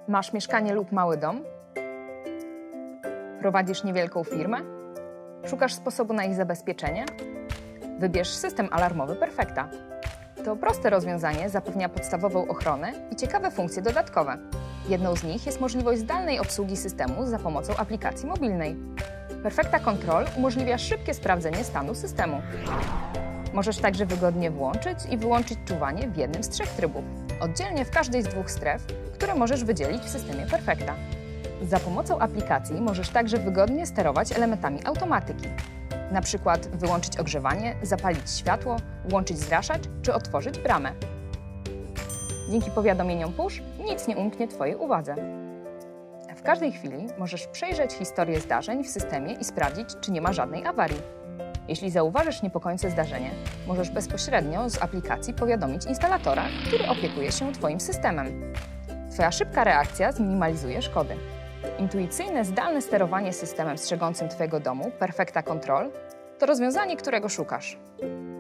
Masz mieszkanie lub mały dom? Prowadzisz niewielką firmę? Szukasz sposobu na ich zabezpieczenie? Wybierz system alarmowy Perfekta. To proste rozwiązanie zapewnia podstawową ochronę i ciekawe funkcje dodatkowe. Jedną z nich jest możliwość zdalnej obsługi systemu za pomocą aplikacji mobilnej. Perfekta Control umożliwia szybkie sprawdzenie stanu systemu. Możesz także wygodnie włączyć i wyłączyć czuwanie w jednym z 3 trybów, oddzielnie w każdej z 2 stref, które możesz wydzielić w systemie Perfekta. Za pomocą aplikacji możesz także wygodnie sterować elementami automatyki. Na przykład wyłączyć ogrzewanie, zapalić światło, włączyć zraszacz czy otworzyć bramę. Dzięki powiadomieniom push nic nie umknie Twojej uwadze. W każdej chwili możesz przejrzeć historię zdarzeń w systemie i sprawdzić, czy nie ma żadnej awarii. Jeśli zauważysz niepokojące zdarzenie, możesz bezpośrednio z aplikacji powiadomić instalatora, który opiekuje się Twoim systemem. Twoja szybka reakcja zminimalizuje szkody. Intuicyjne, zdalne sterowanie systemem strzegącym Twojego domu Perfekta Control to rozwiązanie, którego szukasz.